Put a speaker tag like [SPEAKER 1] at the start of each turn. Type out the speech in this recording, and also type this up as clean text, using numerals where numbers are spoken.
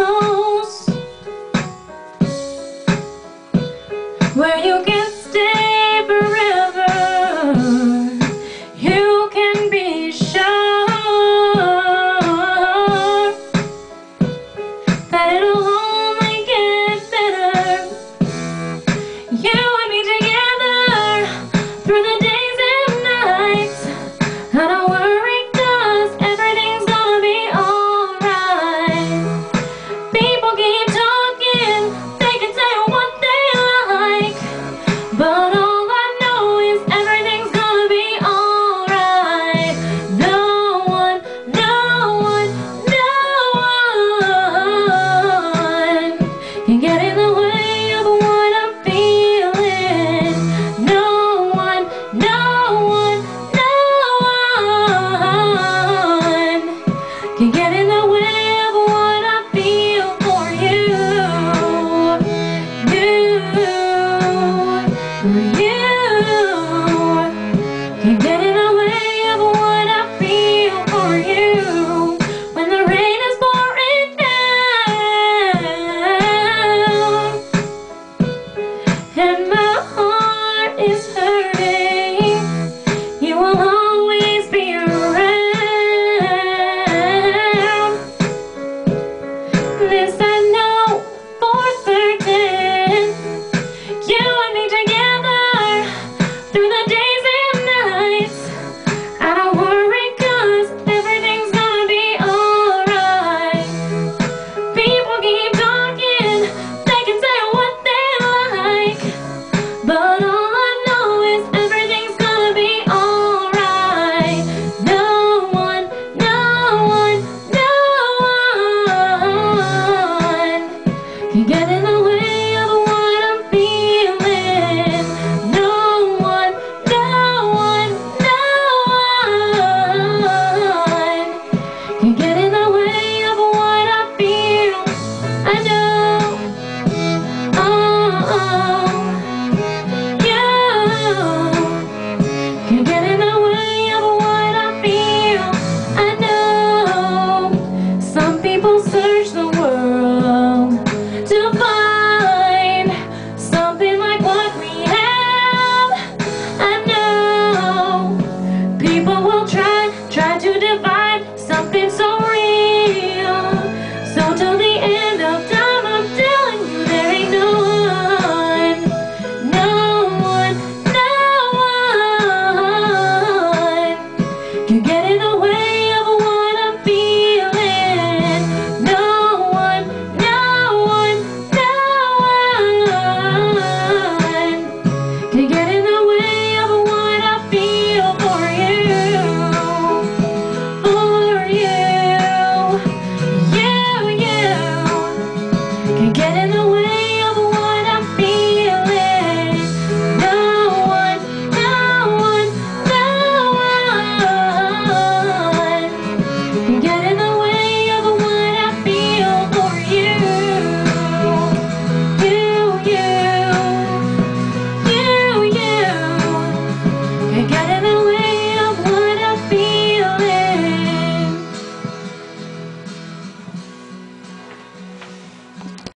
[SPEAKER 1] close, where you can stay forever. You can be sure that it'll only get better. You and me together through the days and nights. I don't worry, 'cause everything's gonna be alright. People keep talking, they can say what they like, but all I know is everything's gonna be alright. No one, no one, no one can get in the way of what I'm feeling. No one, no one, no one can get in the way of what I feel for you. You can get in the way of what I feel for you. When the rain is pouring down and my heart is hurting, you will always be around. This